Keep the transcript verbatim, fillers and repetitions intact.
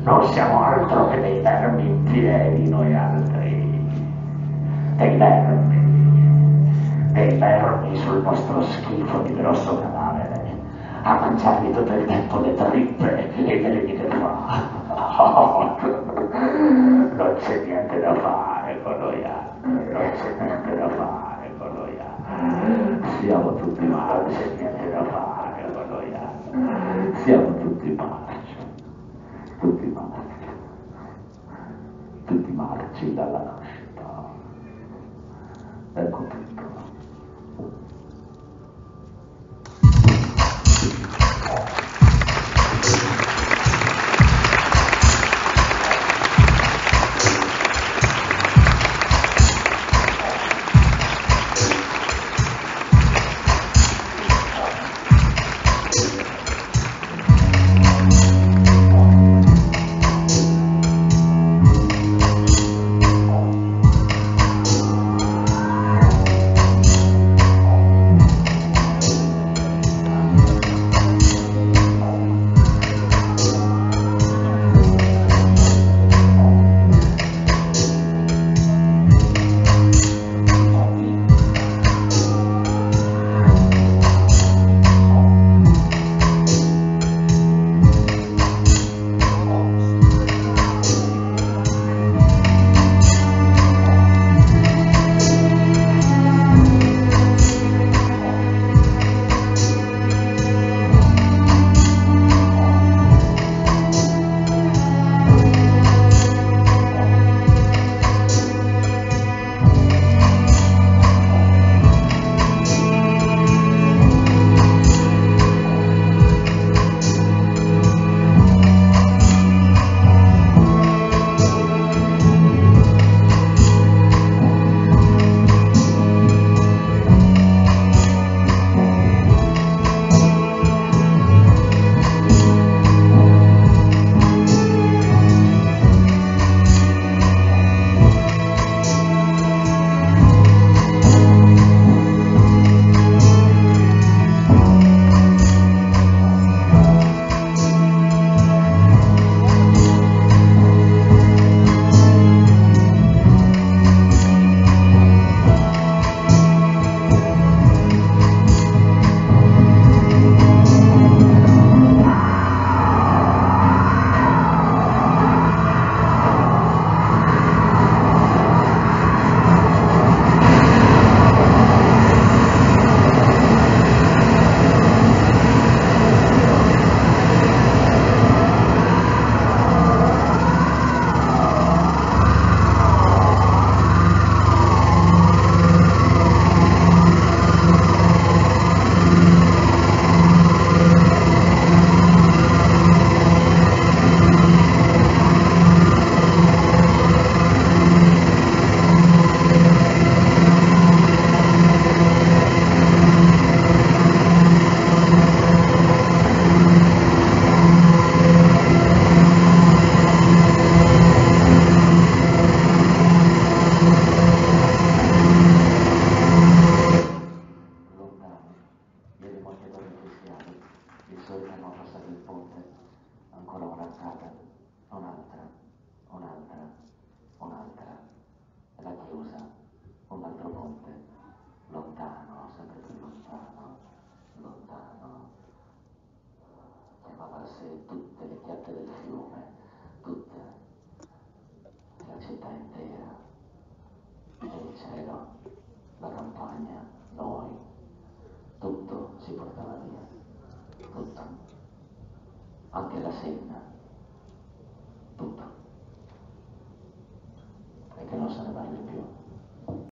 Non siamo altro che dei vermi infieri noi altri. Dei vermi. Dei vermi sul vostro schifo di grosso cadavere. A mangiarvi tutto il tempo le trippe e i veleni che fa. Non c'è niente da fare con noi altri. Non c'è niente da fare con noi altri. Siamo tutti marci, niente da fare con noi altri. Siamo tutti marci. Tutti marci. Tutti marci dalla nascita. Ecco tutto. Anche la senna.